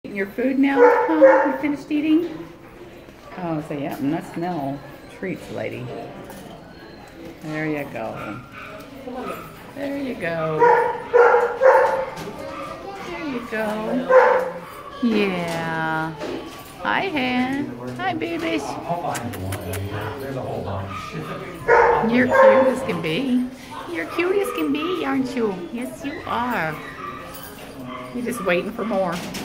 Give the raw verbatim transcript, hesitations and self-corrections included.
Eating your food now, huh? You finished eating? Oh, so yeah, and that smell treats, lady. There you go. There you go. There you go. Yeah. Hi, Han. Hi, babies. You're cute as can be. You're cute as can be, aren't you? Yes, you are. You're just waiting for more.